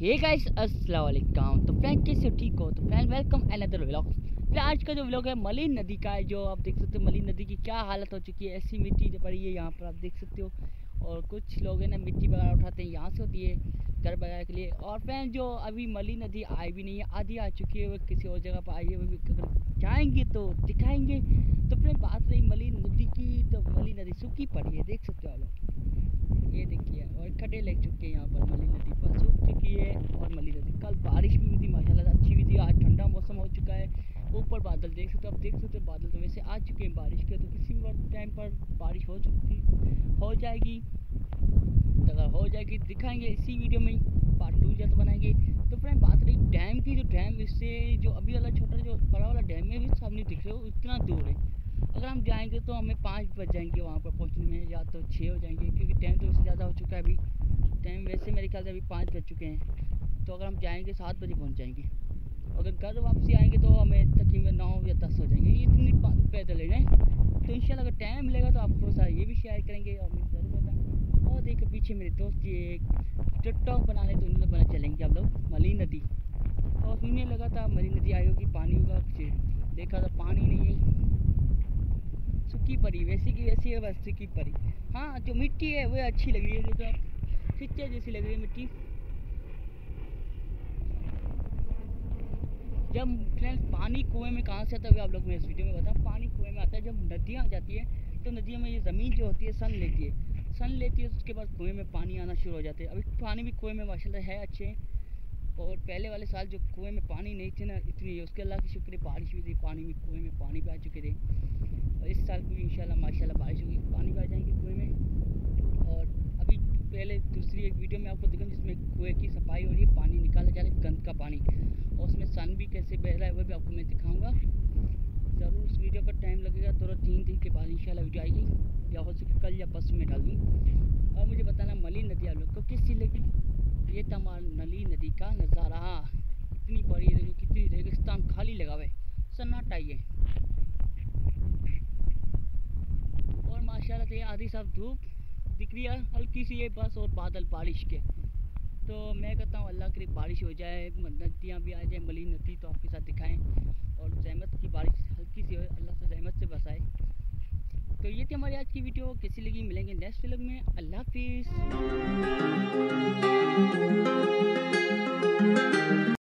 Hey guys अस्सलाम वालेकुम। तो फ्रेंड कैसे हो, ठीक हो? तो फ्रेंड वेलकम अनदर व्लॉग। फिर आज का जो व्लॉग है मलिन नदी का है। जो आप देख सकते हो मलिन नदी की क्या हालत हो चुकी है। ऐसी मिट्टी जो पड़ी है यहाँ पर आप देख सकते हो। और कुछ लोग हैं ना मिट्टी वगैरह उठाते हैं, यहाँ से होती है घर वगैरह के लिए। और फ्रेंड जो अभी मलिन नदी आई भी नहीं है, आधी आ चुकी है, वो किसी और जगह पर आई है। वो भी अगर जाएंगे तो दिखाएंगे। तो फ्रेंड बात रही मलिन नदी की, तो मलिन नदी सूखी पड़ी है, देख सकते हो आप लोग। ये देखिए और खड्डे लग चुके हैं यहाँ पर। मलिन नदी पर सूख चुकी है। और मलिन नदी कल बारिश भी हुई थी, माशाल्लाह अच्छी हुई थी। आज ठंडा मौसम हो चुका है। ऊपर बादल देख सकते हो, आप देख सकते हो बादल तो वैसे आ चुके हैं बारिश के। तो किसी भी टाइम पर बारिश हो जाएगी। तो अगर हो जाएगी दिखाएंगे इसी वीडियो में, पार्ट 2 जल्द बनाएंगे। तो फ्रेंड बात रही डैम की, जो डैम इससे जो अभी वाला छोटा जो बड़ा वाला डैम है, भी सामने दिख रहे हो इतना दूर है। अगर हम जाएंगे तो हमें 5 बज जाएंगे वहाँ पर पहुँचने में, या तो 6 हो जाएंगे, क्योंकि टाइम तो इससे ज़्यादा हो चुका है अभी। टाइम वैसे मेरे ख्याल से अभी 5 बज चुके हैं। तो अगर हम जाएंगे 7 बजे पहुँच जाएंगे। अगर घर वापसी आएंगे तो हमें तकरीबन 9 या 10 हो जाएंगे। ये इतनी पैदल है। तो इंशाल्लाह अगर टाइम मिलेगा तो आपको सारा ये भी शेयर करेंगे और मैं ज़रूर बताऊँ। और देखो पीछे मेरे दोस्त ये टिकटॉक बनाने, तो उन्होंने बना चलेंगे हम लोग मलिन नदी। और सुनने लगा था मलिन नदी आई होगी, पानी होगा, देखा था पानी नहीं है, सूखी पड़ी, वैसी की वैसी है, बस सूखी पड़ी। हाँ जो मिट्टी है वो अच्छी लग रही है, देखो खिच्चे जैसी लग रही है मिट्टी। जब फ्रेंड्स पानी कुएं में कहाँ से आता है आप लोग मैं इस वीडियो में बताऊँ। पानी कुएं में आता है जब नदियाँ आ जाती है। तो नदियों में ये ज़मीन जो होती है सन लेती है, उसके बाद कुएं में पानी आना शुरू हो जाते हैं। अभी पानी भी कुएं में माशाल्लाह है अच्छे। और पहले वाले साल जो कुएं में पानी नहीं थे ना इतनी, उसके अल्लाह की शुक्र बारिश भी थी, पानी भी कुएं में पानी भी आ चुके थे। और इस साल भी इंशाल्लाह माशाल्लाह बारिश होगी, पानी भी आ जाएंगे कुएं में। और अभी पहले दूसरी एक वीडियो में आपको दिखाऊँ जिसमें कुएं की सफाई हो रही है, पानी निकाला जा रहा है गंद का पानी, और उसमें सन भी कैसे बह रहा है वो भी आपको मैं दिखाऊँगा। ज़रूर उस वीडियो का टाइम लगेगा, तो 3 दिन के बाद इंशाल्लाह वीडियो आएगी, या हो सके कल या परसों में डाल दूँ। और मुझे बताना मलिन नदी आप लोग को कैसी लगी। ये था मलिन नदी का नज़ारा। इतनी बड़ी देखो, कितनी रेगिस्तान खाली लगा हुआ है, सन्नाटा ही है। और माशाल्लाह से आधी साफ धूप दिख रही है, हल्की सी है बस, और बादल बारिश के। तो मैं कहता हूँ अल्लाह के बारिश हो जाए, नदियाँ भी आ जाए, मलिन नदी तो आपके साथ दिखाएं। और रहमत की बारिश हल्की सी हो, अल्लाह से रहमत से बसाए। तो ये थी हमारी आज की वीडियो, कैसी लगी मिलेंगे नेक्स्ट व्लॉग में। अल्लाह हाफिज़।